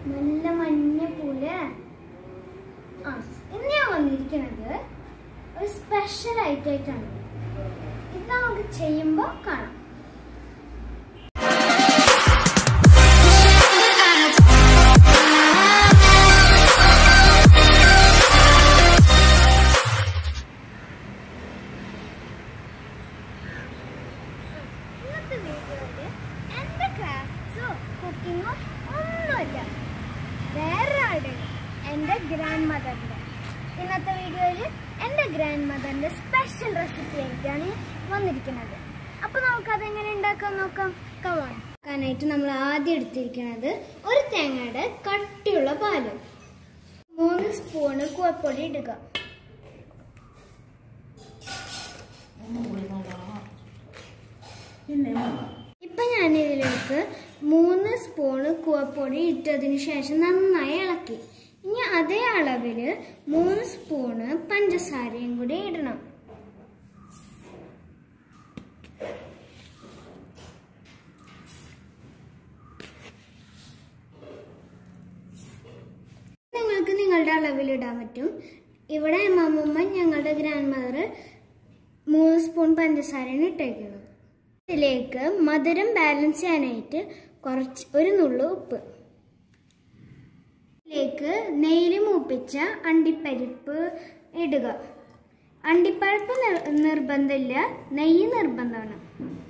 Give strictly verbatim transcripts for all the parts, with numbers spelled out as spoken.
നല്ല മഞ്ഞ പോലെ. ആ ഇന്ന് ഞാൻ വന്നിരിക്കുന്നത് ഒരു സ്പെഷ്യൽ ഐറ്റമായിട്ടാണ്. ഇത് നമുക്ക് ചെയ്യുമ്പോൾ കാണാം. ഇന്നത്തെ വീഡിയോയില് എന്റെ ക്രാഫ്റ്റ്സോ കുക്കിങ്ങോ ഒന്നുമില്ല, വേറൊരാളുടെ എൻ്റെ ഗ്രാൻഡ് മദറിൻ്റെ. ഇന്നത്തെ വീഡിയോയിൽ എൻ്റെ ഗ്രാൻഡ് മദറിൻ്റെ സ്പെഷ്യൽ റെസിപ്പി ആയിട്ടാണ് വന്നിരിക്കുന്നത്. അപ്പോൾ നമുക്കതെങ്ങനെ ഉണ്ടാക്കാൻ നോക്കാം. കമോൺ. കാണാനായിട്ട് നമ്മൾ ആദ്യം എടുത്തിരിക്കുന്നത് ഒരു തേങ്ങയുടെ കട്ടിയുള്ള പാല്, മൂന്ന് സ്പൂണ് കൂവപ്പൊടി ഇടുക. ഇപ്പൊ ഞാൻ ഇതിലേക്ക് മൂന്ന് സ്പൂണ് കൂവപ്പൊടി ഇട്ടതിന് ശേഷം നന്നായി ഇളക്കി. ഇനി അതേ അളവില് മൂന്ന് സ്പൂണ് പഞ്ചസാരയും കൂടി ഇടണം. നിങ്ങൾക്ക് നിങ്ങളുടെ അളവിൽ ഇടാൻ പറ്റും. ഇവിടെ മമ്മൂമ്മ ഞങ്ങളുടെ ഗ്രാൻഡ് മദർ മൂന്ന് സ്പൂൺ പഞ്ചസാരയാണ് ഇട്ടേക്കുന്നത്. ഇതിലേക്ക് മധുരം ബാലൻസ് ചെയ്യാനായിട്ട് കുറച്ച് ഒരു നുള്ളു ഉപ്പ്, ഇതിലേക്ക് നെയ്യിൽ മൂപ്പിച്ച അണ്ടിപ്പരിപ്പ് ഇടുക. അണ്ടിപ്പരിപ്പ് നിർബന്ധമില്ല, നെയ്യ് നിർബന്ധമാണ്.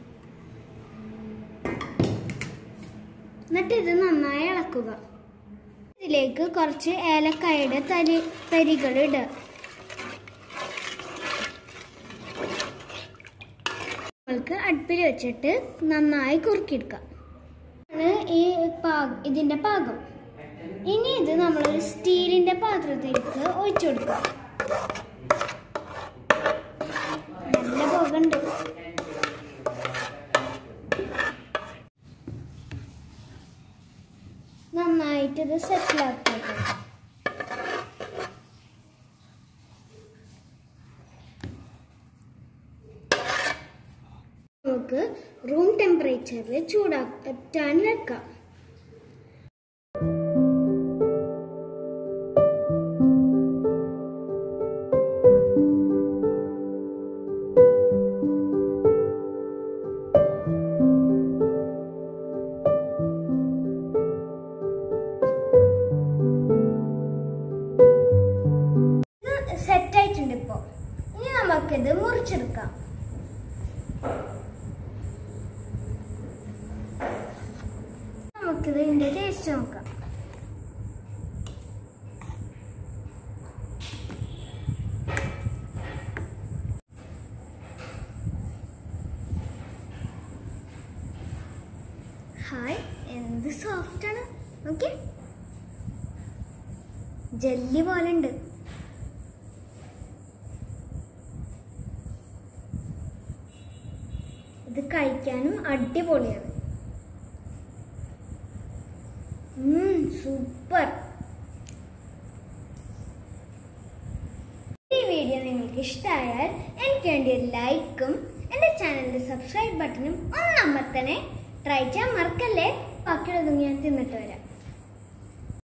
എന്നിട്ട് ഇത് നന്നായി ഇളക്കുക. ഇതിലേക്ക് കുറച്ച് ഏലക്കായുടെ തരി തരികൾ ഇടുക. നമ്മൾക്ക് അടുപ്പിൽ വെച്ചിട്ട് നന്നായി കുറുക്കിയെടുക്കാം. ഈ പാകം ഇതിന്റെ പാകം. ഇനി ഇത് നമ്മളൊരു സ്റ്റീലിന്റെ പാത്രത്തിലേക്ക് ഒഴിച്ചു കൊടുക്കാം. നല്ല പുകയുണ്ട്. നന്നായിട്ട് ഇത് സെറ്റിലാക്കി. നമുക്ക് റൂം ടെമ്പറേച്ചറിൽ ചൂടാക്കാൻ വെക്കാം. സെറ്റ് ആയിട്ടുണ്ട്. ഇപ്പോ ഇനി നമുക്കിത് മുറിച്ചെടുക്കാം. നമുക്കിത് ഇതിന്റെ ടേസ്റ്റ് നോക്കാം. ഹായ്, എന്ത് സോഫ്റ്റ് ആണ്. ഓക്കെ, ജെല്ലി പോലെ ഉണ്ട്. ഇത് കഴിക്കാനും അടിപൊളിയാണ്. സൂപ്പർ. ഈ വീഡിയോ നിങ്ങൾക്ക് ഇഷ്ടമായാൽ എനിക്ക് വേണ്ടി ഒരു ലൈക്കും എൻ്റെ ചാനലിന്റെ സബ്സ്ക്രൈബ് ബട്ടണും ഒന്ന് അമർത്തണേ. ട്രൈ ചെയ്യാൻ മറക്കല്ലേ. ബാക്കിയുള്ളതും ഞാൻ തിന്നിട്ട് വരാം.